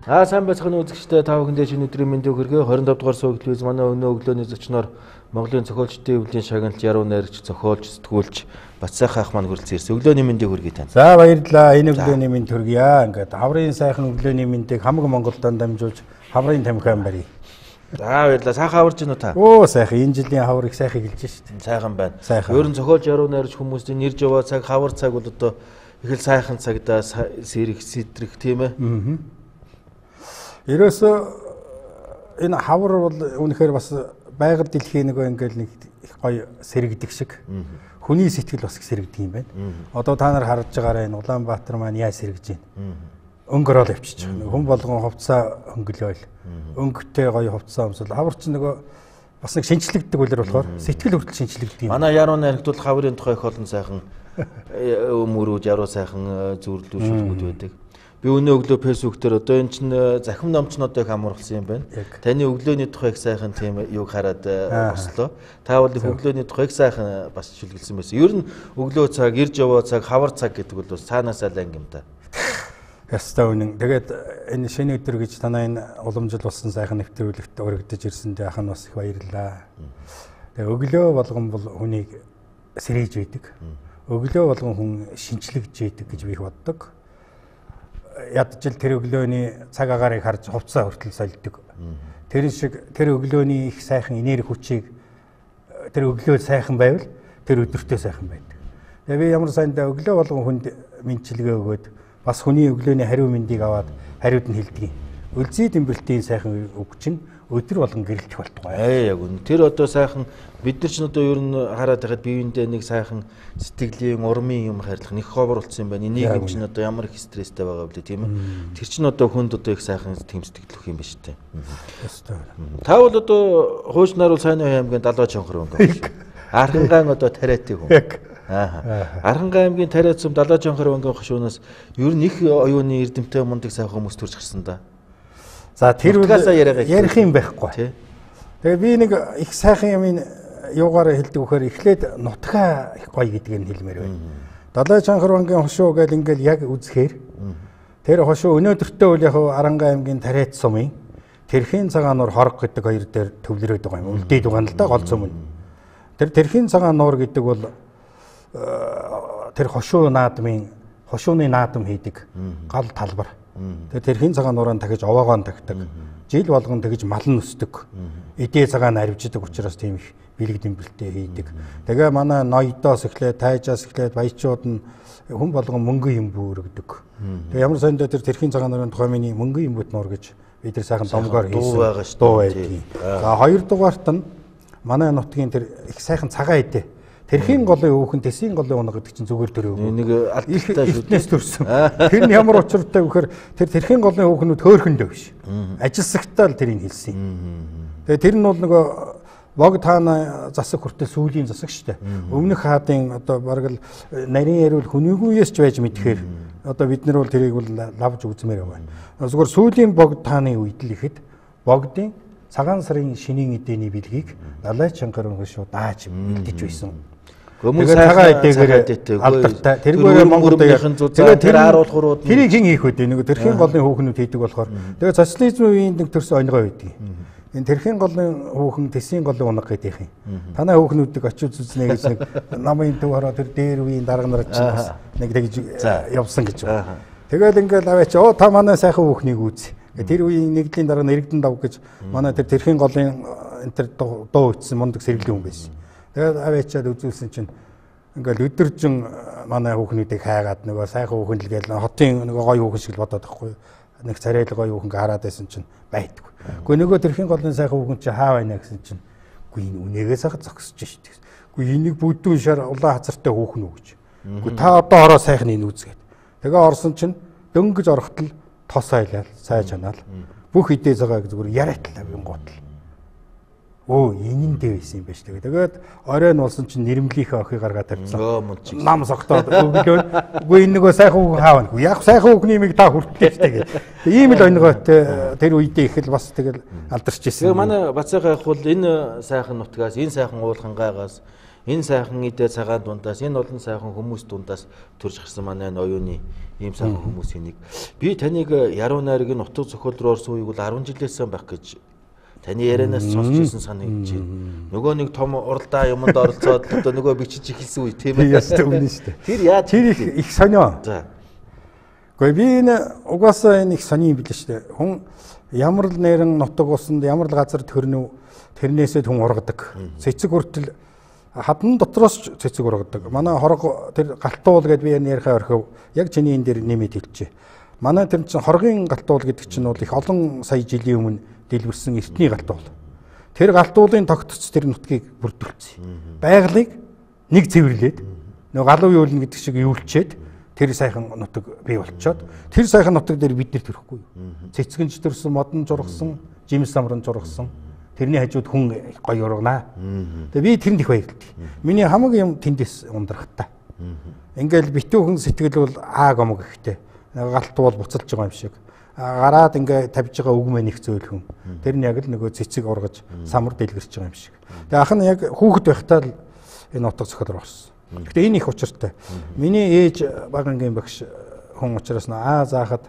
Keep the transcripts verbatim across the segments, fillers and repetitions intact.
Аа сайн байцгаана үзэгчдээ та бүхэндээ шинэ өдрийн мэндийг хүргэе. двадцать пять дугаар суугт виз манай өнөө өглөөний зочноор Монголын зохиолчдын өвлийн шагналт яруу найрагч, зохиолч, сэтгүүлч Бацсайхан ах маань хүрэлцэн ирсэн. Өглөөний мэндийг хүргэе тань. За баярлалаа. Энэ өглөөний мэнд хүргье. Ингээд хаврын сайхан өглөөний мэндийг хамаг Монголд дамжуулж хаврын тамхиан барья. За баярлалаа. Сайхан хаварж гинөө та. Оо сайхан энэ жилийн хавар их сайхан хэлж шít. Сайхан байна. Ер нь зохиолч яруу найрагч хүмүүсийн нэр жаваа цаг, хавар цаг бол одоо их л сайхан цагдаа сэрэх, сэтрэх тийм ээ. Аа. Ерөөсөө энэ хавар бол үнэхээр бас байгаль дэлхийн нэг ингээл нэг их гоё сэрэгдэг шиг. Хүний сэтгэл бас их сэрэгдэг юм байна. Одоо та нар харж байгаарай энэ Улаанбаатар маань яа сэрэгж байна. Өнгөрөөл явчих. Хүн болгон хувцас хөнгөлөөл. Өнгөтэй гоё хувцас өмсөл. Хавар ч нөгөө бас нэг шинчлэгддэг үлэр болохоор сэтгэл хүртэл шинчлэгддэг юм. Манай яруу найрагт бол хаврын тухай их олон сайхан өмөрүүд яруу сайхан зөвлөлүүд байдаг. Би өнөө өглөө фэйсбүүк дээр одоо эн чинь захим номчнуудыг хамруулсан юм байна. Таны өглөөний тухай их сайхан тийм юг хараад бослоо. Та бол өглөөний тухай их сайхан бас шүлгэлсэн байсан. Ер нь өглөө цаг, ирж яваа цаг, хавар цаг гэдэг бол бас цаанаас аль юм да. Ястаа үнэн. Тэгээд энэ шинэ өдөр гэж танаа энэ уламжил болсон сайхан нэвтрүүлэгт өргөдөж ирсэндээ ахын бас их баярлалаа. Тэгээд өглөө болгон бол хүнийг сэрэж байдаг. Өглөө болгон хүн шинчлэгдэж байдаг гэж би боддог. Ядчил тэр өглөөний цаг агаарыг харж хувцас хүртэл солидөг. Тэр шиг тэр өглөөний их сайхан энерги хүчийг тэр өглөө сайхан байвал тэр өдөртөө сайхан байдаг. Тэгээ би ямар сайндаа өглөө болгон хүнд мэдчилгээ өгөөд бас хүний өглөөний хариу мэндийг аваад хариуд нь хэлдэг. Өлзий дэмбэлтийн сайхан үг чинь өдөр болгон гэрэлтэх болтугай. Аа яг үн. Тэр одоо сайхан бид нар ч одоо ер нь хараад байхад биеиндээ нэг сайхан сэтгэлийн урмын юм хайрлах нэг ховор болсон юм байна. Энийг юм чинь одоо ямар их стресстэй байгаа вэ тийм ээ. Тэр чинь одоо хүнд одоо их сайхан тэм сэтгэлөх юм ба штэ. Та бол одоо хуучнаар бол Сайн аймгийн Далай чонхор өнгө. Архангаан одоо тариатыг хүн. Аа. Архангаан аймгийн тариат сум Далай чонхор өнгө хошуунаас ер нь их оюуны эрдэмтэй мундаг сайхан хүмүүс төрж гарсан да. За тэр ярих юм байхгүй. Тэгээ би нэг их сайхан юм юугаар хэлдэг вөхөр эхлээд нутгаа их гоё гэдгийг нь хэлмээр байна. Далай чанхар бангийн хошуу гэл ингээл яг үзэхээр тэр хошуу өнөөдөртөө үл яг Арангаан аймгийн тариат сумын Тэрхийн цагаан нуур хорог гэдэг хоёр дээр төвлөрөөд байгаа юм. Үлдээд байгаа л да гол цөм нь. Тэр Тэрхийн цагаан нуур гэдэг бол тэр хошуу наадмын хошууны наадам хийдэг гал талбар. Тэр Тэрхийн цагаан нуураа тагиж овоогоо тагдаг. Жил болгон тэгж мал нь өсдөг. Эдээ цагаан арвиждаг учраас тийм их бэлэг дэмбэлтэй хийдэг. Тэгээ манай ноёдоос эхлээд тайжаас эхлээд баячууд нь хүн болгон мөнгө юм бүрэгдэг. Тэгээ ямар сондоо тэр Тэрхийн цагаан нуурын тухай миний мөнгө юм бут нуур гэж бид тэр сайхан домгоор хийсэн дуу байдаг. За хоёр дугаарт нь манай нутгийн тэр их сайхан цагаан эдээ. Тэрхийн голын өөхөн Тэсийн голын унаг гэдэг чинь зүгээр төрөө. Нэг алттай шүтнээс төрсөн. Тэр нь ямар учиртай вэхээр тэр Тэрхийн голын өөхнүүд хөөхөндөө биш. Ажилсагтаа л тэрийг хэлсэн. Тэгээ тэр нь бол нөгөө бог таана засаг хүртэл сүүлийн засаг штэ. Өмнөх хаадын одоо бараг л нарийн ярил хүнийгүйээс ч байж мэдхээр одоо бид нар бол тэрийг бол лавж үзмээр байна. Зүгээр сүүлийн бог тааны үед л ихэд богдын цагаан сарын шинийн эдээний бэлгийг Далай чанхар өнгө шууд дааж бэлдэж байсан. Тэгээд цагаан эдээгээр алдартай. Тэргээр Монголд тэгээд тэр харуулхурууд тэрийг хэн хийх вэ? Нэг Тэрхийн голын хөөхнүүд хийдэг болохоор тэгээд социализмын үеийн нэг төрсөн өнгөө байдаг. Энэ Тэрхийн голын хөөхн Тэсийн голын унаг гэдэг юм. Танай хөөхнүүдийг очиж үзнэ гэж нэг намын төв хараа тэр дээр үеийн дарга нар чинь бас нэг тэгж явсан гэж байна. Тэгээд ингээл аваач оо та манай сайхан хөөхнийг үз. Тэр үеийн нэгдлийн дарга нэрэгдэн дав гэж манай тэр Тэрхийн голын энэ тэр дуу ütсэн мундаг сэргэлэн хүн байсан. Тэгээд аваачаад үзүүлсэн чинь ингээл өдөржин манай хүүхнүүдийг хайгаад нөгөө сайхан хүүхэн л гээл хотын нөгөө гоё хүүхэн шиг л бодоод байхгүй. Нэг царай л гоё хүүхэн хараад байсан чинь байдгүй. Гэхдээ нөгөө Тэрхийн голын сайхан хүүхэн чи хаа байна гэсэн чинь үгүй энэ үнээгээ сайхан зогсож шít. Үгүй энийг бүдүүн шар улаан хазартай хүүхэн үү гэж. Үгүй та одоо ороо сайхан энэ үзгээд. Тэгээ орсон чинь дөнгөж орохтол тос айлал цай чанаал бүх идээ цагааг зүгээр яриатлаа би гутал. Оо ингэндээ байсан юм байна шүү дээ. Тэгээд оройн болсон чинь нэрмлийнхээ охийг гаргаад тарьсан. Нам согтоод өглөө. Үгүй энэ нөгөө сайхан хүүхэн хаавна. Яг сайхан хүүхний имийг та хүртлээ шүү дээ. Ийм л өнгөтэй тэр үедээ их л бас тэгэл алдарч ирсэн. Тэгээ манай Бацсайхан ах бол энэ сайхан нутгаас, энэ сайхан уулхангаагаас Энэ сайхан идэ цагаан дундаас энэ олон сайхан хүмүүс дундаас төрж гарсан манай оюуны ийм сайхан хүмүүсийн нэг. Би таныг яруу найргийн нутаг зохиол руу орсон үеиг бол арван жилээс байх гэж таны ярианаас сонсч ирсэн санагдаж байна. Нөгөө нэг том уралдаа юмд оролцоод одоо нөгөө бичиж эхэлсэн үе тийм ээ. Ястаа үнэн шүү дээ. Тэр яаж тэр их сонио. За. Гэхдээ би энэ угаасаа энэ их сони юм билээ шүү дээ. Хүн ямар л нэрэн нутаг усанд ямар л газар төрнөв тэрнээсээ хүн ургадаг. Цэцэг хүртэл хадны дотроос цэцэг ургадаг. Манай хорго тэр галтуул гэдээ би ярихаа орхив. Яг чиний энэ дээр нэмэт хэлчихэ. Манай тэр чинь хоргийн галтуул гэдэг чинь бол их олон сая жилийн өмнө дэлгэрсэн эртний галтуул. Тэр галтуулын тогтцол тэр нутгийг бүрдүүлсэн. Байгалыг нэг цэвэрлээд нөгөө галуу юулна гэдэг шиг юулчээд тэр сайхан нутаг бий болчоод тэр сайхан нутаг дээр бид нэр төрөхгүй юу. Цэцгэнж төрсөн, модон жургасан, жимс самран жургасан. Тэрний хажууд хүн гоё ургана. Тэгээ би тэрэнд их баярлалтай. Миний хамаг юм тэндээс ундрахтай. Ингээл битүүхэн сэтгэл бол аа гомог ихтэй. Галтуул буцалж байгаа юм шиг. Гараад ингээ тавьж байгаа үг мэн их зөөлхөн. Тэр нь яг л нөгөө цэцэг ургаж самар дэлгэрч байгаа юм шиг. Тэгээ ах нь яг хүүхэд байхдаа л энэ утга зохиол орсон. Гэхдээ энэ их учиртай. Миний ээж багангийн багш хүн учраас аа заахад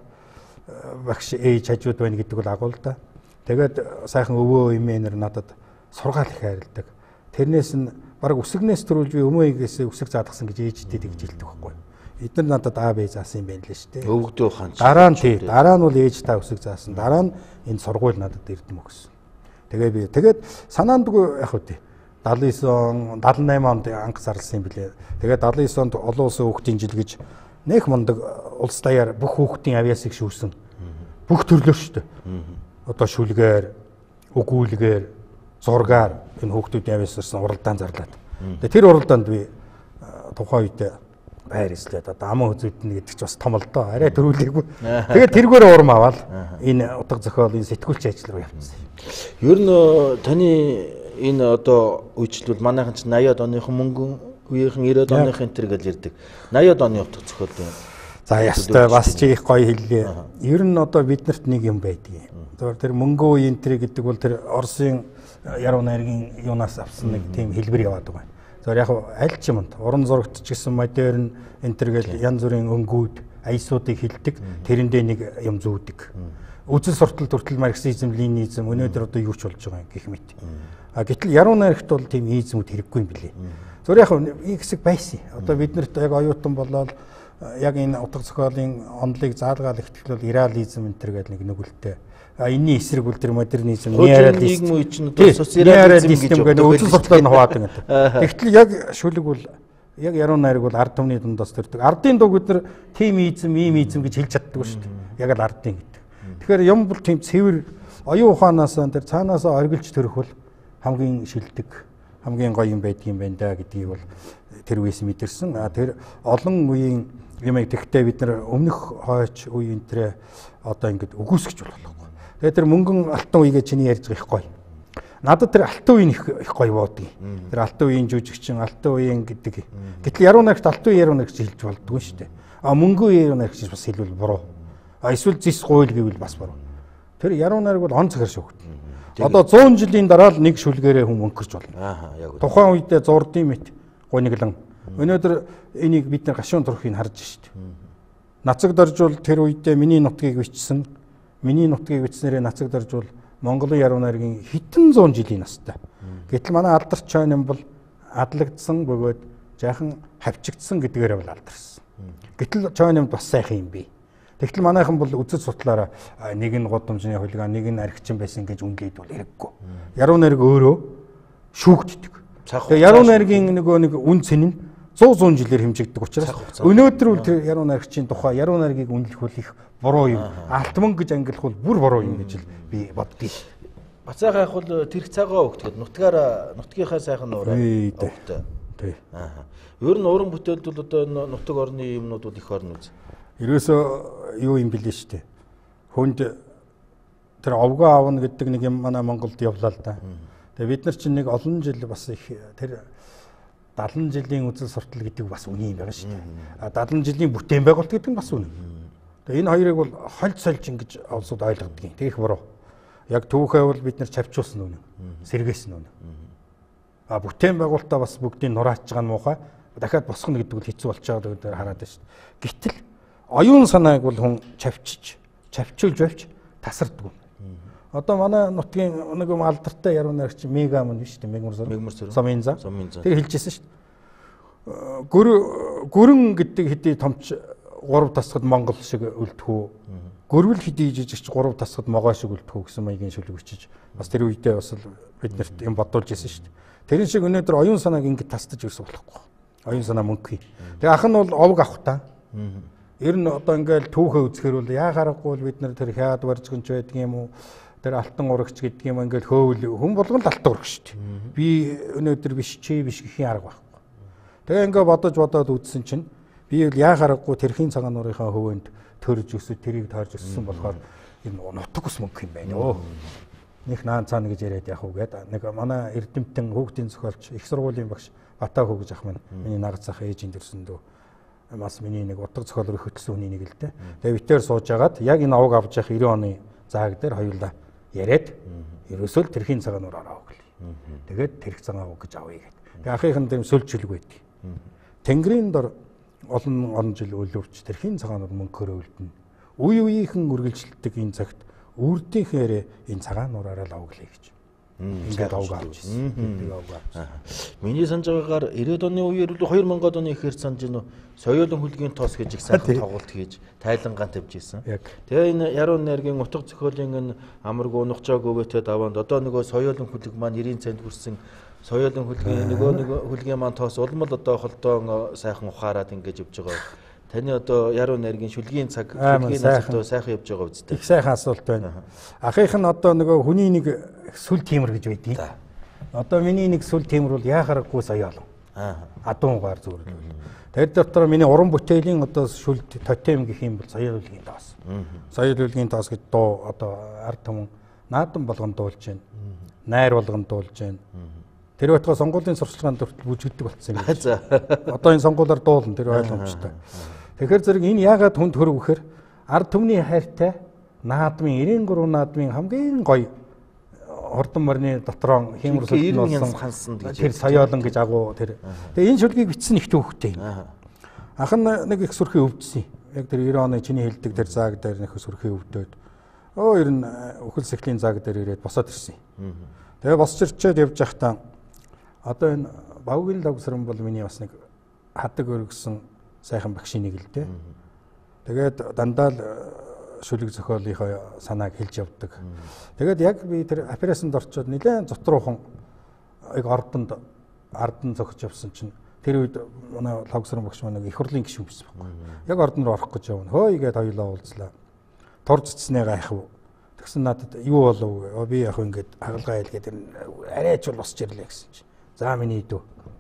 багш ээж хажууд байна гэдэг бол агуул да. Тэгээд сайхан өвөө эмээнэр надад сургаал их хайрладаг. Тэрнээс нь баг үсгнээс төрүүлж би өмөөйгээс үсэг заадгсан гэж ээжтэй тэгж хэлдэг байхгүй. Эдгээр надад аа бай заасан юм байна лээ шүү дээ. Өвгдөө ухаан. Дараа нь тий. Дараа нь бол ээж та үсэг заасан. Дараа нь энэ сургууль надад эрдэм өгсөн. Тэгээ би тэгээд санаандгүй яг үгүй. далайн девять он, дадлан восемь онд анх зарласан юм билээ. Тэгээд дадлан девять онд олон улсын хүүхдийн жил гэж нэх мундаг улс даяар бүх хүүхдийн авьяасыг шүүсэн. Бүх төрлөөр шүү дээ. Одоо шүлгээр, өгүүлгээр, зургаар энэ хүүхдүүдийн авьяасарсан уралдаан зарлаад. Тэгээд тэр уралдаанд би тухайн үед байр эслээд одоо аман үзүүднэ гэдэг чинь бас том л доо. Арай төрүүлээгүй. Тэгээд тэргээр урам аваад энэ утга зохиол, энэ сэтгүүлч ажил руу явсан. Ер нь таны энэ одоо үйлчлэл манайхан ч восемьдесят оныхон мөнгөн үеийнхэн девяносто оныхон энэ гэж ярьдаг. восемьдесят оны утга зохиол байна. За ястай бас чи их гоё хэллээ. Ер нь одоо биднэрт нэг юм байдгийг. Тэр тэр мөнгөө үеийн тэр гэдэг бол тэр Оросын яруу найргийн юунаас авсан нэг тийм хэлбэр яваад байгаа. За яг аль ч юмд уран зурагт ч гэсэн модерн энэ төр гэл янз бүрийн өнгүүд, аясуудыг хилдэг, тэрэндээ нэг юм зүүдэг. Үзэл суртал төртөл марксизм, ленинизм өнөөдөр одоо юу ч болж байгаа юм гэх мэт. А гэтэл яруу найрагт бол тийм измүүд хэрэггүй юм билээ. Зөв яг нэг хэсэг байсан. Одоо биднэрт яг оюутан болоод яг энэ утга зохиолын онолыг заалгаал ихтгэл бол ирреализм энэ төр гэл нэг нүгэлтэй. А энэний эсрэг бол тэр модернизм, неореализм үе чинь одоо социализм гэдэг үзэл судлаар нь хуваадаг юм. Тэгтэл яг шүлэг бол яг яруу найраг бол ард түмний дундаас төрдөг. Ардын дуг бид нар тим изм, ийм изм гэж хэлж чаддаг шүү дээ. Яг л ардын гэдэг. Тэгэхээр юм бол тийм цэвэр оюун ухаанаас тэр цаанаас оргилж төрөх бол хамгийн шилдэг, хамгийн гоё юм байдаг юм байна да гэдгийг бол тэр үеэс мэдэрсэн. А тэр олон үеийн юмыг тэгтээ бид нар өмнөх хойч үе энтрээ одоо ингэж өгөөсгөж болохгүй. Тэгээ тэр мөнгөн алтан үегээ чиний ярьж байгаа их гоё. Надад тэр алтан үеийн их гоё буудгийг. Тэр алтан үеийн жүжигчин, алтан үеийн гэдэг. Гэтэл яруу найрагт алтан үеийн яруу найрагч хэлж болдгоо шүү дээ. А мөнгөн үеийн яруу найрагч бас хэлвэл буруу. А эсвэл зис гуйл гэвэл бас буруу. Тэр яруу найраг бол он цагаар шүүгд. Одоо сто жилийн дараа л нэг шүлгээрээ хүн өнгөрч болно. Аа яг. Тухайн үедээ зурдын мэт гониглан. Өнөөдөр энийг бид нар гашуун турхыг харж шít. Нацаг доржул тэр үедээ миний нутгийг бичсэн. Миний нутгийг бичснээрээ нацаг доржул Монголын яруу найргийн хэдэн зуун жилийн настай. Гэтэл манай алдарч чойн бол адлагдсан бөгөөд жаахан хавчигдсан гэдгээрээ бол алдарсан. Гэтэл чойн бас сайхан юм би. Тэгтэл манайхан бол үзэл судлаараа нэг нь гудамжны хулиган, нэг нь архичин байсан гэж үнлээд бол хэрэггүй. Яруу найраг өөрөө шүүгддэг. Тэгээ яруу найргийн нөгөө нэг үн цэн нь сто жилээр хэмжигддэг учраас өнөөдөр үл тэр яруу найрагчийн тухай яруу найргийг үнэлэх бол их буруу юм. Алтман гэж ангилах бол бүр буруу юм гэж л би боддгийг. Бацаах яг бол тэрх цагаа өгтгöd нутгаараа нутгийнхаа сайхан нуураа өгтөө. Тий. Аа. Ер нь уран бүтээлд бол одоо нутаг орны юмнууд бол их орно үз. Ерөөсөө юу юм бэлээ шүү дээ. Хүнд тэр овгоо аавна гэдэг нэг юм манай Монголд явлаа л да. Тэгээ бид нар чинь нэг олон жил бас их тэр дадлан жилийн үзэл суртал гэдэг бас үний юм байгаа шүү дээ. А дадлан жилийн бүтээн байгуулалт гэдэг нь бас үнэ. Тэгээ энэ хоёрыг бол хольж сольж ингэж олсууд ойлгодог юм. Тэгэх буруу. Яг түүхээ бол бид нар чавчуулсан үнэ. Сэргээсэн үнэ. А бүтээн байгуулалтаа бас бүгдийг нурааж байгаа нь муухай. Дахиад босгоно гэдэг нь хэцүү болж байгааг дээр хараад байна шүү дээ. Гэтэл оюун санааг бол хүн чавчиж, чавчуулж байвч тасардгүй. Одоо манай нутгийн нэг юм алдартай яруу найрагч Мега мөн биш үү? Мегмар Соминза. Тэр хэлжсэн шүү дээ. Гүрэн гэдэг хэдий томч гурав тасгад Монгол шиг үлдэх үү? Гөрвөл хэдий жижигч гурав тасгад могой шиг үлдэх үү гэсэн маягийн шүлэг бичиж бас тэр үедээ бас биднэрт юм бодуулж ирсэн шүү дээ. Тэрэн шиг өнөөдөр оюун санааг ингэж тасдаж ирсэн болохгүй. Оюун санаа мөнгө. Тэгээ ах нь бол овг авах та. Ер нь одоо ингээл түүхээ үзэхэр бол яагаарахгүй бид нар тэр хяад барьжгонч байдаг юм уу? Тэр алтан урагч гэдэг юм ингээл хөөвл хүн болгон л алтан урагч шүү дээ. Би өнөөдөр биш чи биш гэхийн арга байхгүй. Тэгээ ингээ бодож бодоод үзсэн чинь би бол яагаарахгүй тэрхийн цагаан нуурынхаа хөвөнд төрж өсөж тэрийг таарж өссөн болохоор энэ нутаг ус мөнгө юм байна өө. Них наан цаана гэж яриад яах вэ гэдэг. Нэг манай Эрдэмтэн хүүхдийн зохиолч их сургуулийн багш Батаа хүү гэж ах минь миний нагц ах ээжийн төрсөндөө бас миний нэг утга зохиол руу хөтлсөн хүний нэг л дээ. Тэгээ битээр сууж агаад яг энэ аваг авч явах девяносто оны зааг дээр хоёулаа яриад ерөөсөө тэрхийн цагаан нуур ороо өглөө. Тэгээд тэрх цагаан аваг гэж авъя гэдэг. Тэгээ ахыхын дэм сүлжүүлэг байдгийг. Тэнгэрийн дор олон олон жил өлөвч тэрхийн цагаан нуур мөнгөөр өлдөнө. Үе үеийнхэн үргэлжилдэг энэ цагт үрдийнхээрээ энэ цагаан нуураараа л аваглая гэж. Ингээд аваг авчихсан. Миний санаж байгаагаар ирээдүйн оны үеэр хоёр мянган оны ихэр санаж нөө соёлын хөлгийн тоос гэж их сайхан тоглолт хийж тайлангаан тавьж ирсэн. Тэгээ энэ яруу найргийн утга зохиолын энэ амаргүй унахчааг өвөтөд аваад одоо нөгөө соёлын хөлөг маань нэрийн цанд хүрсэн соёлын хөлгийн нөгөө нэг хөлгийн маань тоос улмал одоо холдоон сайхан ухаарад ингэж явж байгаа. Таны одоо яруу найргийн шүлгийн цаг шүлгийн асуултаа сайхан явж байгаа үстэй. Их сайхан асуулт байна. Ахих нь одоо нөгөө хүний нэг сүл тиймэр гэж байдгийг. Одоо миний нэг сүл тиймэр бол яахааргүй соёол. Аа. Адуунгаар зүрлэл. Тэр дотор миний уран бүтээлийн одоо шүл тотем гэх юм бол соёл үлгийн тоос. Соёл үлгийн тоос гэж дуу одоо ард түмэн наадам болгон дуулж байна. Найр болгон дуулж байна. Тэр байтугай сонгуулийн сурчлагын хүртэл бүжгэлдэг болсон юм. За. Одоо энэ сонгуулиар дуулна тэр ойлгомжтой. Тэгэхээр зэрэг энэ яагаад хүнд хөрөв гэхээр ард түмний хайртай наадмын ninety three наадмын хамгийн гоё хурдан морины дотроо хиймэр болсон тэр соёолон гэж агуу тэр. Тэгээ энэ шүлгийг бичсэн их төвхтэй. Ах нь нэг их сүрхий өвдсөн. Яг тэр ninety оны чиний хэлдэг тэр зааг дээр нэг сүрхий өвдөд. Оо ер нь өхөл сэхлийн зааг дээр ирээд босоод ирсэн. Тэгээ босч ирчээд явж байхдаа одоо энэ Бавгийн лавсран бол миний бас нэг хадаг өргөсөн сайхан багшийн нэг л дээ. Тэгээд дандаа л шүлэг зохиолынхоо санааг хэлж явдаг. Тэгээд яг би тэр операцанд орчоод нэлээд зотруухан яг ордонд ардан зогч явсан чинь тэр үед манай лавсран багш маань их хурлын гишүүн байсан байхгүй. Яг ордон руу орох гэж явна. Хөөе гээд хоёулаа уулзлаа. Турццснээ гайх уу. Тэгсэн надад юу болов? Би яг ингээд хагалгаа хэлгээд арайч бол босч ирлээ гэсэн чинь. За миний дүү.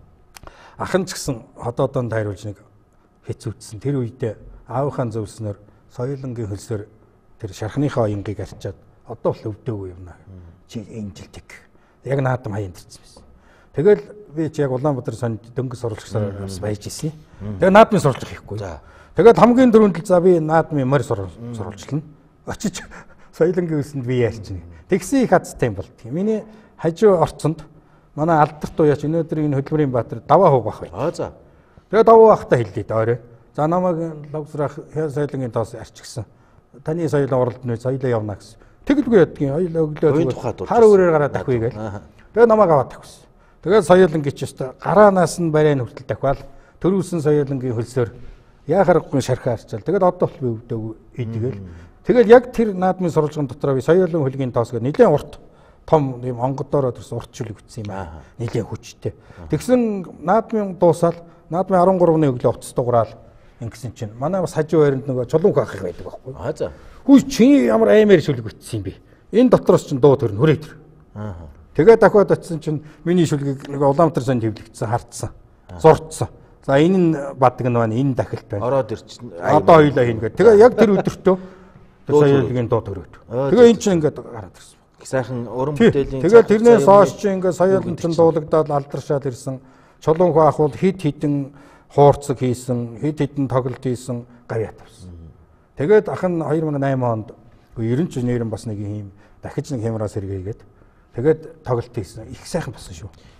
Ахын ч гэсэн хотоодонд хайруулж нэг хэц үтсэн. Тэр үедээ аавынхаа зөвснөр соёлонгийн хөлсөөр тэр шархныхаа оянгийг арчаад одоо л өвдөөгүй юмнаа. Чи энэ жилдэг. Яг наадам хаянд ирсэн байсан. Тэгэл би чи яг Улаанбаатар сонд дөнгөж сурвалжсаар бас байж ирсэн. Тэгээ наадмын сурвалж хийхгүй. Тэгээд хамгийн дөрөнд л за би наадмын морь сурвалжлана. Очиж соёлонгийн хөлсөнд би яарч. Тэгсэн их хацтай юм болт. Миний хажуу орцонд манай алдарт уяач өнөөдрийн хөдөлмөрийн баатар даваа хууг байх бай. Аа за. Тэгээ даваа бахта хэллээ дээрээ. За намайг лавсрах соёлын тоос арчигсан. Таны соёлын уралд нь соёлоо явна гэсэн. Тэгэлгүй ядгийн хоёлаа өглөө хар өрөөр гараад тахвэ гээл. Тэгээ намайг аваад тахвсан. Тэгээ соёлонгийн ч өстө гараанаас нь барайн хүртэл дахиад төрүүлсэн соёлонгийн хөлсөөр яахаргүй шархаа арчаал. Тэгээд одоо л би өвдөөгүй идэгэл. Тэгэл яг тэр наадмын сурвалжгийн дотроо би соёлын хөлгийн тоос гэдэг нэлээд урт том юм онгодороо төрс урт шүлэг ütсэн юм аа. Нэлээд хүчтэй. Тэгсэн наадмын дуусаад наадмын арван гуравны өглөө уцс дуграал ингэсэн чинь манай бас хажуу байранд нөгөө чулуун хаах их байдаг байхгүй. Аа за. Хүй чи ямар аймаар шүлэг ütсэн юм бэ? Энэ дотроос чинь дуу төрн хүрээ төр. Аа. Тэгээ дахиад очисон чинь миний шүлгийг нөгөө Улаанбаатар сонд хэвлэгдсэн хартсан. Зурцсан. За энэ нь бадаг нь байна, энэ дахилт байна. Ороод ирчин. Одоо хоёлаа хийнэ гэдэг. Тэгээ яг тэр өдөртөө соёлын дуу төрөөд. Тэгээ энэ чинь ингээд гараад ирсэн. Сайхан уран бүтээлийн тэгээд тэрнээс хойш чи ингээд соёлын чинь дуулагдаад алдаршаад ирсэн. Чулуун хаах бол хид хідэн хуурцаг хийсэн, хид хідэн тоглолт хийсэн гавьяа тавьсан. Тэгээд ах нь two thousand eight онд ерөн ч нэрэн бас нэг юм дахиж нэг хямраас сэргээгээд тэгээд тоглолт хийсэн. Их сайхан болсон шүү.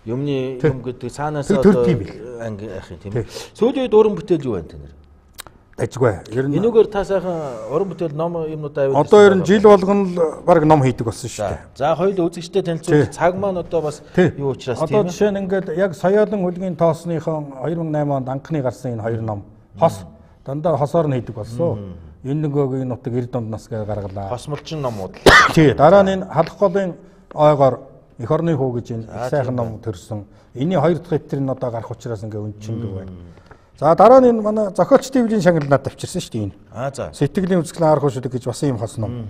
Юмны юм гэдэг цаанаас одоо анги ах юм тийм ээ. Сүүлийн үед уран бүтээл юу байна те нэр? Дажгүй. Ер нь энүүгээр та сайхан уран бүтээл ном юмнуудаа аваад. Одоо ер нь жил болгоно л баг ном хийдэг болсон шүү дээ. За хоёул үзэгчтэй танилцуулах цаг маань одоо бас юу учраас тийм ээ. Одоо жишээ нь ингээд яг Соёолын хөлгийн тоосныхон two thousand eight онд анхны гарсан энэ хоёр ном хос дандаа хосоор нь хийдэг болсон. Энэ нөгөөгийн нутаг Эрдэмт нас гэж гаргалаа. Хосмолчин номууд. Тий, дараа нь энэ халах голын ойгоор эх орны хүү гэж энэ их сайхан ном төрсөн. Энийн хоёр дахь эдгээр нь одоо гарах учраас ингээ өнчинг байна. За дараа нь энэ манай зохиолч Дэвлийн шагнал надад авчирсан шүү дээ энэ. Аа за. Сэтгэлийн үзэсгэлэн арга хөшөлөг гэж бас юм хос ном.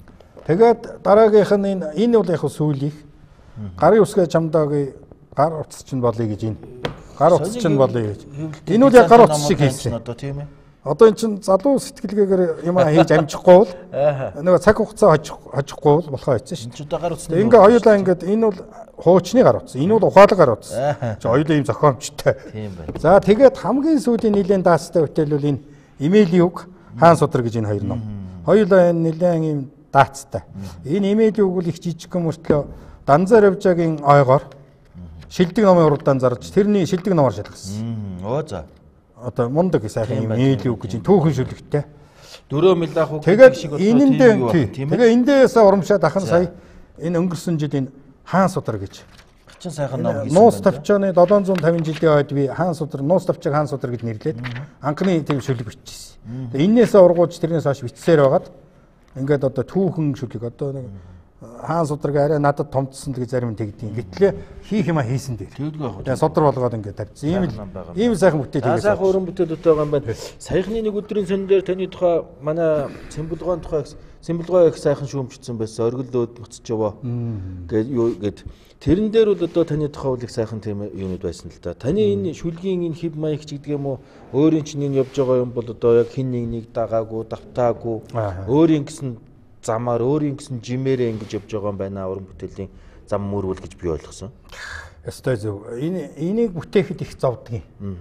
Тэгээд дараагийнх нь энэ энэ бол яг сүүлийнх. Гарын үсгээ чамдаагийн гар утас чинь болъё гэж энэ. Гар утас чинь болъё гэж. Энэ бол яг гар утас шиг хийсэн. Одоо тийм ээ. Одоо эн чинь залуу сэтгэлгээгээр юм хийж амжихгүй бол нөгөө цаг хугацаа хожихгүй бол болохоо хийсэн шүү. Энд одоо гар утасны. Ингээ хоёулаа ингээд энэ бол хуучны гар утас. Энэ бол ухаалаг гар утас. Чи хоёулаа ийм зохиомжтой. Тийм байна. За тэгээд хамгийн сүүлийн нэлээд даастай бүтээл бол энэ Эмилийн үг, Хаан судар гэж энэ хоёр ном. Хоёулаа энэ нэлээд ийм даацтай. Энэ Эмилийн үг бол их жижигхэн мөртлөө Данзар Явжагийн ойгоор шилдэг номын уралдаан зарж тэрний шилдэг номоор шалгасан. Оо за. Одоо мундаг сайхан юм Эмилийн үг гэж түүхэн шүлэгтэй. Дөрөв милах үг шиг бол тийм. Тэгээ эндээс урамшаад ахын сая энэ өнгөрсөн жил энэ Хаан судар гэж хачин сайхан ном хийсэн. Нуус тавчааны seven hundred fifty жилийн ойд би Хаан судар, Нуус тавчааг Хаан судар гэж нэрлээд анхны тийм шүлэг бичсэн. Тэгээ энээс ургууж тэрнээс хойш бичсээр байгаад ингээд одоо түүхэн шүлэг одоо нэг Хаан судраг арай надад томцсон гэж зарим нь тэгдэв. Гэтлээ хийх юма хийсэн дээр. Тэгдэггүй яг. Тэгээ судар болгоод ингээд тавьчихсан. Ийм л ийм сайхан бүтээл хийсэн. Сайхан уран бүтээлүүд байгаа юм байна. Саяхны нэг өдрийн сон дээр таны тухай манай Цэмбэлгоон тухай Цэмбэлгоо их сайхан шүүмжсэн байсан. Оргилдөөд буцаж яваа. Гэт юу гэд тэрэн дээр бол одоо таны тухай их сайхан тийм юмуд байсан л да. Таны энэ шүлгийн энэ хив маяг ч гэдэг юм уу өөрийн чинь энэ явж байгаа юм бол одоо яг хин нэг нэг дагаагүй, давтаагүй өөрийн гэсэн замаар өөрийн гэсэн жимээрээ ингэж явж байгаа юм байна уран бүтээлийн зам мөрвөл гэж би ойлгосон. Ястай зөв. Энэ энийг бүтээхэд их зовдгийг.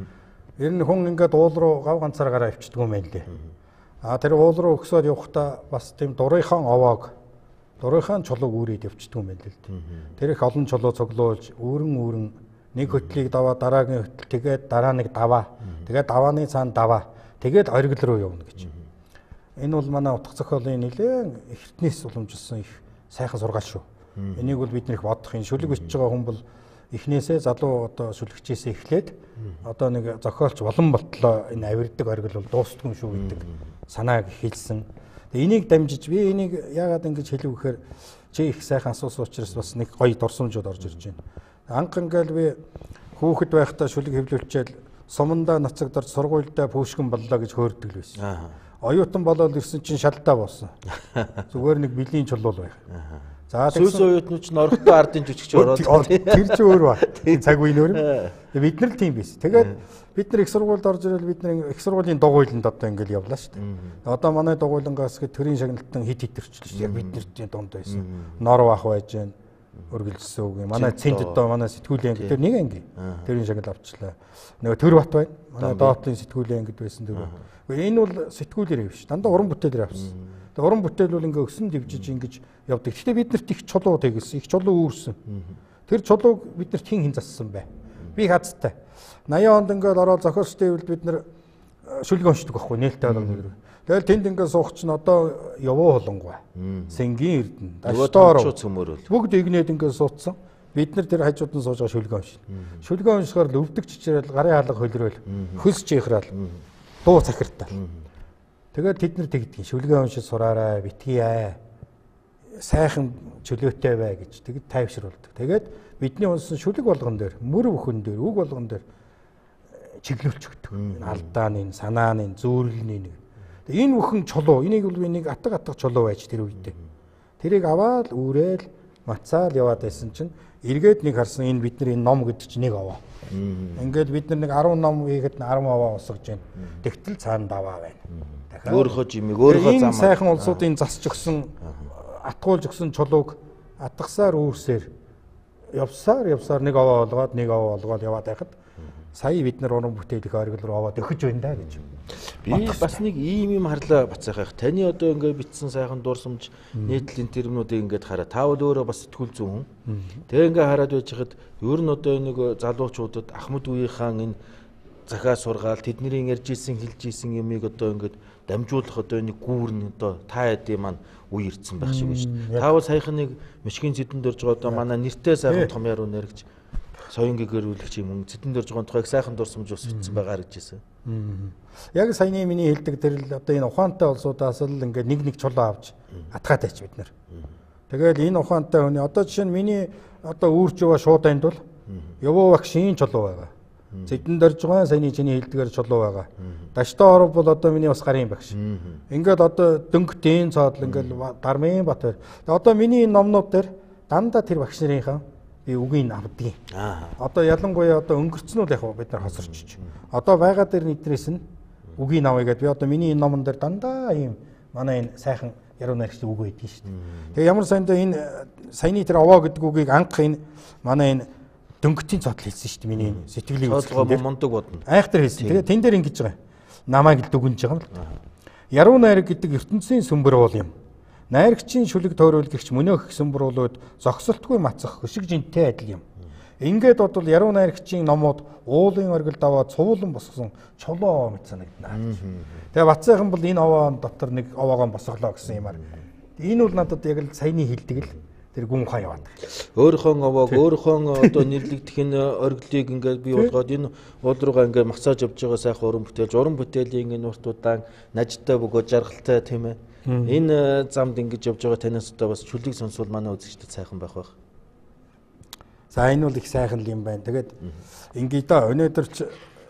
Ер нь хүн ингээд уул руу гав ганцаараа авчдаг юм байна лээ. А тэр уул руу өгсөд явахдаа бас тийм дурынхан овоог дурынхан чулууг үүрээд явчдаг юм байна л дээ. Тэр их олон чулуу цуглуулж өөрөн өөрөн нэг хөтлийг даваа дараагийн хөтөл тэгээд дараа нэг даваа. Тэгээд давааны цаана даваа. Тэгээд оргил руу явна гэж. Энэ бол манай утга зохиолын нэлээд эртнээс уламжилсан их сайхан сургаал шүү. Энийг бол бид нэх бодох энэ шүлэг бичиж байгаа хүн бол эхнээсээ залуу одоо шүлэгчээсээ эхлээд одоо нэг зохиолч болон болтлоо энэ авирдаг оргил бол дуустгүй юм шүү гэдэг санааг хэлсэн. Тэгээ энийг дамжиж би энийг яагаад ингэж хэлв гэхээр чи их сайхан асуусан учраас бас нэг гоё дурсамжууд орж ирж байна. Анх ингээл би хүүхэд байхдаа шүлэг хэвлүүлчээл сумандаа нацагдорж сургуультай пүүшгэн боллоо гэж хөөрдөг л байсан. Оюутан болоод ирсэн чинь шалтаа болсон. Зүгээр нэг билийн чулуул байх. За сүүс оюутнууд ч норхтой ардын жүжигч ороод тэр ч өөр ба. Цаг үе нөр. Бид нар л тийм байсан. Тэгээд бид нар их сургуульд орж ирэл бид нар их сургуулийн дугуйланд одоо ингээл явлаа шүү дээ. Одоо манай дугуйлангаас гэ төрийн шагналтан хит хит төрчлөө шүү дээ. Бид нэртийн дунд байсан. Нор бах байж гэн өргөлжсөн үг юм. Манай цэнт одоо манай сэтгүүлийн анги тэр нэг анги тэрийн шагнал авчлаа. Нөгөө төр бат байна. Манай доотлын сэтгүүлийн ангид байсан тэр. Энэ бол сэтгүүлээр явш. Дандаа уран бүтээлээр авсан. Тэгээ уран бүтээл бол ингээ өсөн дэвжиж ингэж явдаг. Гэхдээ биднэрт их чулуу тэгсэн, их чулуу үүрсэн. Тэр чулууг биднэрт хин хин зассан бай. Би хацтай. eighty онд ингээд ороод зохиолчтой үед бид нар шүлэг уншдаг байхгүй нээлттэй болоо. Тэгэл тэнд ингээ суух чинь одоо явуу холонгой. Сэнгийн эрдэнэ. Даштоор бүгд игнээд ингээ суудсан. Бид нар тэр хажууд нь сууж байгаа шүлэг уншина. Шүлэг уншихаар л өвдөг чичрээл гарын хаалга хөлрөөл хөлс чихрал дуу цахиртаа. Тэгээд тэд нар тэгдэг. Шүлгээ уншиж сураарай, битгийе. Сайхан чөлөөтэй бай гэж тэгэд тайвшруулдаг. Тэгээд бидний унсан шүлэг болгон дээр, мөр бүхэн дээр, үг болгон дээр чиглүүлж өгдөг. Алдааны, санааны, зүүрлэлийн нэг. Энэ бүхэн чулуу, энийг бол би нэг атга атга чулуу байж тэр үедээ. Тэрийг аваад үүрээл, мацаал яваад байсан чинь эргээд нэг харсан энэ бидний ном гэдэг чинь нэг аваа. Ингээд бид нар нэг ten ном хийхэд ten аваа усгаж байна. Тэгтэл цаана даваа байна. Өөрийнхөө жимийг өөрийнхөө замаар. Энэ сайхан улсуудын засч өгсөн, атгуулж өгсөн чулууг атгасаар үүрсээр явсаар явсаар нэг аваа олгоод нэг аваа олгоод яваад байхад сая бид нар уран бүтээл их оргил руу аваад өгч байна да гэж. Би бас нэг ийм юм харлаа бацаах. Таны одоо ингээд битсэн сайхан дурсамж нийтлэлийн терминуудыг ингээд хараа. Та бол өөрөө бас сэтгүүл зүүн хүн. Тэгээ ингээд хараад байж хад ер нь одоо нэг залуучуудад Ахмад үеийнхэн энэ захаа сургаал тэдний ярьж исэн хэлж исэн юмыг одоо ингээд дамжуулах одоо нэг гүүрн одоо та хэдийн маань үе ирсэн байх шиг байна шүү дээ. Та бол саяхан нэг мишгийн зэдэнд дөрж байгаа одоо манай нэртэй сайхан том яруу нэргэж соёнгийн гэрүүлэгч юм зэдэнд дөрж байгаа тухайг сайхан дурсамж ус бичсэн байгаа гэж хэлсэн. Яг саяны миний хэлдэг тэр л одоо энэ ухаантай улсуудаас л ингээд нэг нэг чулуу авч атгаад байж бид нар. Тэгээд энэ ухаантай хүний одоо жишээ нь миний одоо үүрч яваа шуудайнд бол явуу багшийн чулуу байгаа. Зэдэн дөрж байгаа саяны чиний хэлдгээр чулуу байгаа. Даштай оров бол одоо миний бас гарын багш. Ингээд одоо дөнгөтийн цаадл ингээд Дармын Батбаяр. Одоо миний номнууд дээр дандаа тэр багш нарынхаа би үгийг авдгийг. Одоо ялангуяа одоо өнгөрцнүүд яг бид нар хосорчж. Одоо байгаа дээр нэгдрээс нь үгийг авъя гэдээ би одоо миний энэ номон дээр дандаа ийм манай энэ сайхан яруу найрагч үг байдгийг шүү дээ. Тэгээ ямар саяндаа энэ саяны тэр овоо гэдэг үгийг анх энэ манай энэ дөнгөтийн цаадл хэлсэн шүү дээ миний сэтгэлийн үзлэг мундаг бодно. Айхтар хэлсэн. Тэгээ тэн дээр ингэж байгаа. Намайг л дүгнж байгаа юм л. Яруу найраг гэдэг ертөнцийн сүмбэр уул юм. Найрагчийн шүлэг тойруулагч мөнөөх сүмбруулууд зогсолтгүй мацах хөшиг жинтэй адил юм. Ингээд бодвол яруу найрагчийн номууд уулын оргилд аваад цуулан босгосон чулуу мэт санагдана. Тэгээ Бацайхан бол энэ овоон дотор нэг овоогоо босголоо гэсэн юмар. Энэ бол надад яг л саяны хэлдэг л тэр гүн ухаан яваад. Өөрийнхөө овоог өөрийнхөө одоо нэрлэгдэх энэ оргилыг ингээд бий болгоод энэ уул руугаа ингээд массаж авч байгаа сайхан уран бүтээлж уран бүтээлийн энэ урт удаан нажтай бөгөөд жаргалтай тийм ээ. Энэ замд ингэж явж байгаа танаас одоо бас шүлгийг сонсвол манай үзэгчдэд сайхан байх байх. За энэ бол их сайхан юм байна. Тэгээд ингээд да өнөөдөр ч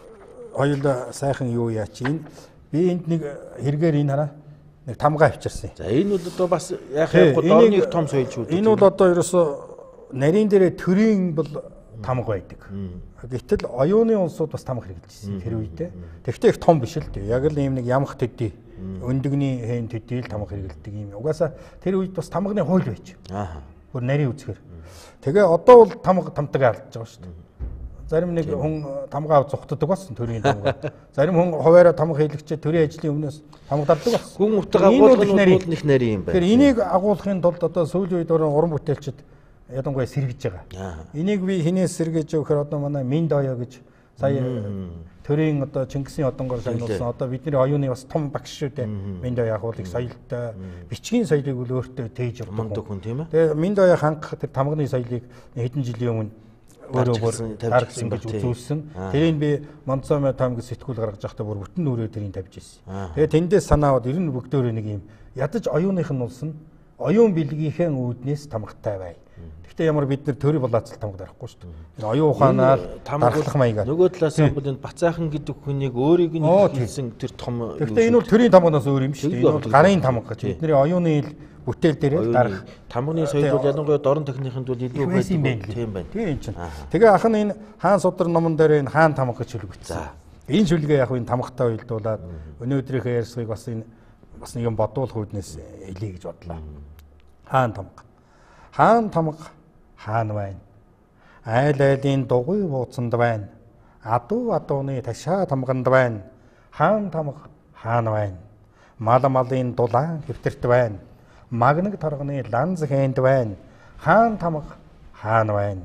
хоёул сайхан юу яач энэ би энд нэг хэрэгээр энэ хараа нэг тамгаа авчирсан. За энэ бол одоо бас яах явахгүй дорны их том соёл шүү дээ. Энэ бол одоо ерөөсө нарийн дээрээ төрийн бол тамга байдаг. Гэтэл оюуны улсууд бас тамга хэрэгжилсэн тэр үедээ. Тэгвэл их том биш л дээ. Яг л ийм нэг ямх төдий өндөгний хэн төдийл тамга хэрэгэлдэг юм. Угаасаа тэр үед бас тамганы хууль байж. Аа. Гүр нарийн үзгээр. Тэгээ одоо бол тамга тамтаг алдж байгаа шүү дээ. Зарим нэг хүн тамга авч зүхтдаг болсон төрийн тамга. Зарим хүн хуваараа тамга хийлэгчээ төрийн ажлын өмнөөс тамга дардаг болсон. Хүн утга агуулгын нэг нарийн юм байна. Тэгэхээр энийг агуулгын тулд одоо сүүлийн үед уран бүтээлчд ядангуяа сэргэж байгаа. Энийг би хинээс сэргэж өгөхөр одоо манай Минд оё гэж сая төрийн одоо Чингисийн одонгоор шагнуулсан одоо бидний оюуны бас том багш шүү дээ. Минд оё агуулгыг соёлтой бичгийн соёлыг бол өөртөө тээж өгдөг хүн тийм ээ. Тэгээ Минд оё хангах тэр тамганы соёлыг хэдэн жилийн өмнө өөрөө бүр дарагдсан гэж үзүүлсэн. Тэрийг би Монцомой таамаг сэтгүүл гаргаж байхдаа бүр бүтэн нүрээ тэрийг тавьж ирсэн. Тэгээ тэндээс санаад ер нь бүгдөө нэг юм ядаж оюуных нь улс нь оюун бэлгийнхээ үүднээс тамгатай бай. Гэхдээ ямар бид нэр төрийн булаацал тамга дарахгүй шүү дээ. Оюун ухаанаар дарахлах маягаар. Нөгөө талаас нь бол энэ Бацайхан гэдэг хүнийг өөрийг нь хэлсэн тэр том. Гэхдээ энэ бол төрийн тамганаас өөр юм шүү дээ. Энэ бол гарын тамга гэж бидний оюуны бүтээл дээрээ дарах. Тамганы соёл бол ялангуяа дорн техникийн тул илүү байдаг тийм байна. Тийм чинь. Тэгээ ах нь энэ хаан судар номон дээр энэ хаан тамга гэж хэлэгдсэн. Энэ шүлгээ яг энэ тамгатай уялдуулаад өнөөдрийнхөө ярьцгийг бас энэ бас нэг юм бодуулах үүднээс хэлье гэж бодлоо. Хаан тамга. Хаан тамга хаан байна. Айл айлын дугуй бууцанд байна. Адуу адууны ташаа тамганд байна. Хаан тамга хаан байна. Мал малын дулаан хэвтэрт байна. Магнаг торгоны ланз хэнд байна. Хаан тамга хаан байна.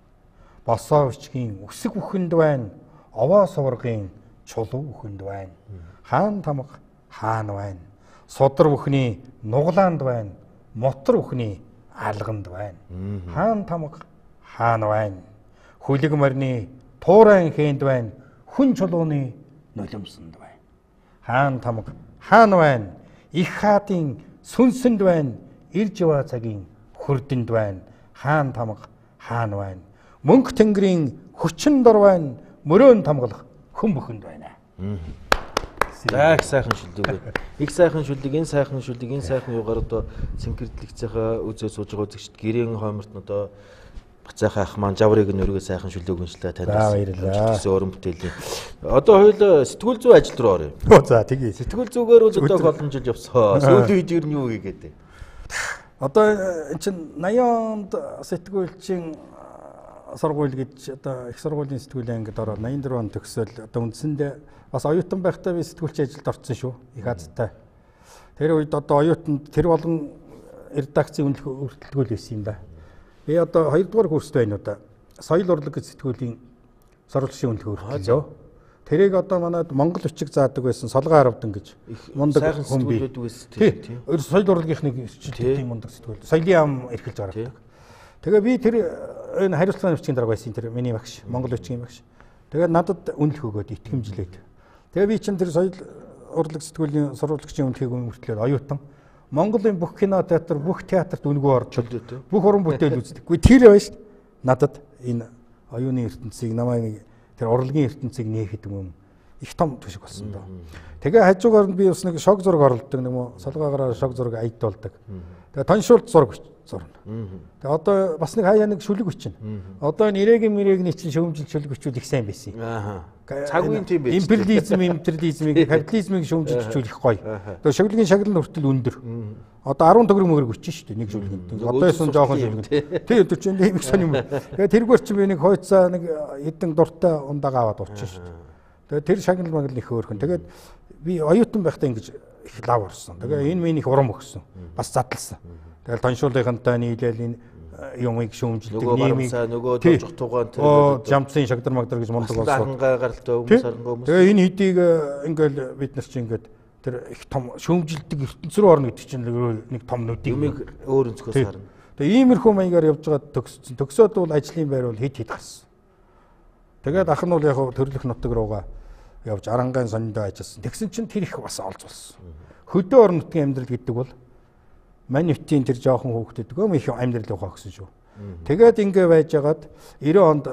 Босоо өчгийн үсэг бүхэнд байна. Овоо суургийн чулуу бүхэнд байна. Хаан тамга хаан байна. Судар бүхний нуглаанд байна. Мотор бүхний алганд байна. Хаан тамга хаан байна. Хүлэг морины туурайн хэнд байна. Хүн чулууны нулимсанд байна. Хаан тамга хаан байна. Их хаадын сүнсэнд байна. Ирж яваа цагийн хурдинд байна. Хаан тамга хаан байна. Мөнх тэнгэрийн хүчин дор байна. Мөрөөн тамгалах хүн бүхэнд байна. За их сайхан шүлдэг. Их сайхан шүлдэг, энэ сайхан шүлдэг, энэ сайхан юугаар одоо цэнхэрдлэгцийнхаа үзээ сууж байгаа үзэгчд гэрийн хойморт нь одоо Бацайхан ах маань жаврыг нь өргөө сайхан шүлдэг үншлээ танаас. Гэсэн уран бүтээлийн. Одоо хоёул сэтгүүл зүй ажил руу оръё. За тэгье. Сэтгүүл зүйгээр бол одоо олон жил явсан. Сүүлийн үед ер нь юу хийгээд вэ? Одоо энэ чинь наяанд сэтгүүлчин сургууль гэж одоо их сургуулийн сэтгүүлийн ангид ороод найман дөрөв он төгсөөл одоо үндсэндээ бас оюутан байхдаа би сэтгүүлч ажилд орсон шүү. Их Азтай. Тэр үед одоо оюутанд тэр болгон редакцийн үйлдвэрлэл байсан юм да. Би одоо хоёрдугаар курст байна уу да. Соёл урлаг гэж сэтгүүлийн сурвалжийн үнэлгээ өргөлөө. Тэрийг одоо манайд Монгол бичиг заадаг байсан Солгоо Аравдан гэж мундаг хүн бий. Тийм. Соёл урлагийнхны тийм мундаг сэтгүүл. Соёлын ам эрхэлж гаргадаг. Тэгээ би тэр энэ хариуцлагын бичгийн дарга байсан тэр миний багш, Монгол бичгийн багш. Тэгээ надад үнэлэх өгөөд итгэмжлээд. Тэгээ би чинь тэр соёл урлаг сэтгүүлийн сурвалжийн үнэлгээг өмөртлөө оюутан Монголын бүх кино театр, бүх театрт үнэгүй орж бүх уран бүтээл үздэг. Гэхдээ тэр байж надад энэ оюуны ертөнцийг намайг тэр урлагийн ертөнцийг нээхэд юм их том төшөг болсон доо. Тэгээ хажуугаар нь би бас нэг шог зураг оруулдаг нэг юм солгоогоор шог зураг аядуулдаг. Тэгээ тоншуулт зураг зурна. Тэгээ одоо бас нэг хаяа нэг шүлэг бичнэ. Одоо энэ ирээгийн мэрэгний чинь шөмжил шүлэг бичүүд их сайн байсан. Аа. Цаг үеийн тийм байж. Империализм, империализмыг, капитализмыг шөмжилж бичүүлэх гоё. Тэгээ шүлгийн шагнал хүртэл өндөр. Одоо арван төгрөг мөгрөг бичнэ шүү дээ нэг шүлгэнд. Одоо ясон жоохон шүлгэнд. Тий өдөр чинь ийм их сонирм. Тэгээ тэргээр чи би нэг хойцоо нэг хэдэн дуртай ундаага аваад урчин шүү дээ. Тэгээ тэр шагнал магнал их хөөрхөн. Тэгээд би оюутан байхдаа ингэж их лав орсон. Тэгээ энэ минь их урам өгсөн. Бас задлсан. Тэгэл тоншуулынхантай нийлээл энэ юмыг шүүмжилдэг нэмийг нөгөө тожих тугаан тэр жамцын шагдар магдар гэж мундаг болсон. Сарангаа гаралтай хүмүүс сарангаа хүмүүс. Тэгээ энэ хэдийг ингээл бид нар чинь ингээд тэр их том шүүмжилдэг ертөнц рүү орно гэдэг чинь нэг том нүдийг юмыг өөр өнцгөөс харна. Тэгээ иймэрхүү маягаар явж байгаа төгссөн. Төгсөөд бол ажлын байр бол хэд хэд гарсан. Тэгээд ах нь бол яг төрлөх нутаг руугаа явж арангаан сониндоо ажилласан. Тэгсэн чинь тэр их бас олж болсон. Хөдөө орон нутгийн амьдрал гэдэг бол манитийн тэр жоохон хөөхдөд гөм их амьдрал ухаа гэсэн шүү. Тэгээд ингэ байжгаад девяносто онд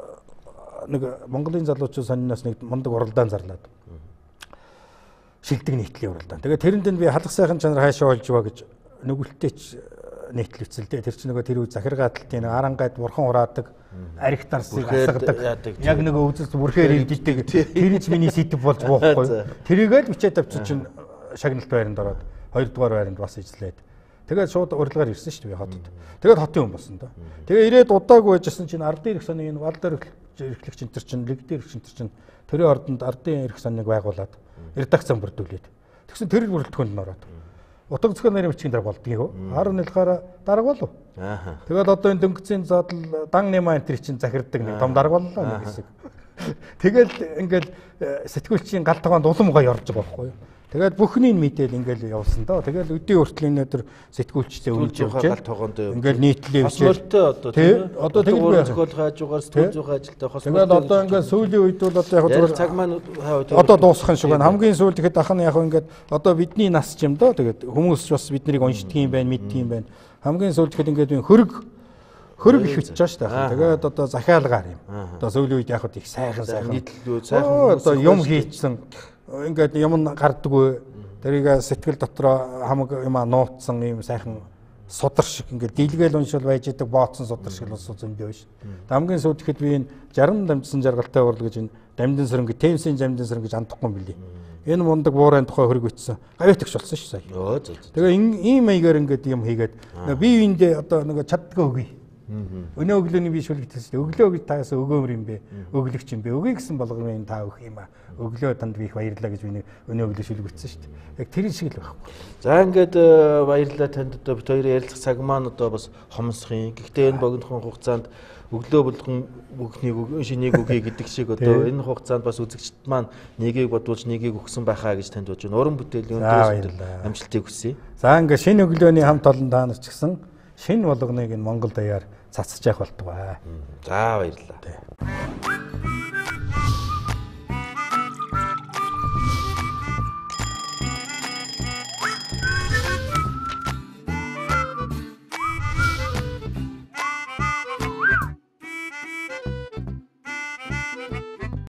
нэг Монголын залуучууд сонноос нэг мундаг уралдаан зарлаад. Шилдэг нийтлийн уралдаан. Тэгээд тэрэнд нь би халах сайхан чанар хаашаа олж ба гэж нүгэлтэйч нийтлэлцэл дээ. Тэр чинь нөгөө тэр үе захиргааталтын арангайд бурхан ураадаг, арх тарсыг асгадаг. Яг нөгөө үзэл бүрхээр илддэг. Тэр нь миний сэтв болж боохгүй. Тэрийгээ л бичээд авчих чинь шагналт байранд ороод хоёрдугаар байранд бас ижлээд. Тэгээд шууд урилгаар ирсэн шүү дээ хотод. Тэгээд хотын хүн болсон да. Тэгээ ирээд удаагүй байжсэн чинь ардын эрх соныг энэ вал дээр эрхлэгч энэ чинь лиг дээр эрхч энэ чинь төрийн ордонд ардын эрх соныг байгуулад редакцийн бүрдүүлээд. Тэгсэн тэр бүрэлдэхүүнд нь ороод. Утга зөвхөн нарийн бичгийн дарга болдгийг хөө. Харин нэлхаараа дарга болов. Аа. Тэгээд одоо энэ дөнгөцийн задал дан нэма энэ чинь захирддаг нэг том дарга боллоо нэг хэсэг. Тэгэл ингээл сэтгүүлчийн гал таваанд улам гоё орж байгаа байхгүй юу? Тэгээд бүхнийг мэдээл ингээл явуулсан доо. Тэгэл өдөө хүртэл энэ өдөр сэтгүүлчтэй үйлж явж ингээл нийтлээ бичээ. Одоо тийм одоо тэгэл зохиол хаажуугаар сэтгүүл зүйн ажилтай хос. Тэгээд одоо ингээл сүүлийн үед бол одоо яг зүгээр цаг маань одоо дуусах шиг байна. Хамгийн сүүлд ихэд ах нь яг ингээд одоо бидний нас ч юм доо. Тэгээд хүмүүс бас бид нарыг уншдаг юм байна, мэддэг юм байна. Хамгийн сүүлд ихэд ингээд хөрөг хөрөг их бичиж байгаа шүү дээ. Тэгээд одоо захиалгаар юм. Одоо сүүлийн үед яг их сайхан сайхан нийтлүү сайхан одоо юм хийчихсэн. Ингээд юм гардаггүй тэрийг сэтгэл дотроо хамаг юм нууцсан юм сайхан судар шиг ингээд дийлгээл уншвал байж идэг бооцсон судар шиг бас зөндөө биш. Хамгийн сүүлд ихэд би энэ жаргал дамжсан жаргалтай урал гэж энэ дамдын сөрөнгө Темсийн дамдын сөрөнгө гэж андахгүй юм билий. Энэ мундаг буурайн тухай хөрөг ütсэн. Гавьяатагч болсон шүү сая. Тэгээ ийм маягаар ингээд юм хийгээд бие биендээ одоо нэг чаддгаа өгье. Өнөө өглөөний би шүлгэтэлсэн. Өглөө гэж таас өгөөмөр юм бэ? Өглөгч юм бэ? Өгье гэсэн болгоомын та өгөх юм аа. Өглөө танд би их баярлалаа гэж би өнөө өглөө шүлгэтсэн шүү дээ. Яг тэр шиг л байхгүй. За ингээд баярлалаа танд одоо бит хоёрын ярилцах цаг маань одоо бас хомсхын. Гэхдээ энэ богинохон хугацаанд өглөө болгон бүхнийг шинийг өгье гэдэг шиг одоо энэ хугацаанд бас үзэгчд маань нэгийг бодуулж нэгийг өгсөн байхаа гэж танд бодож байна. Уран бүтээлийн өндөр амжилтыг хүсье. За ингээд шинэ өглөөний хамт олон та нар ч гэсэн шинэ болгоныг энэ Монгол даяар цацж явах болтугай. За баярлалаа.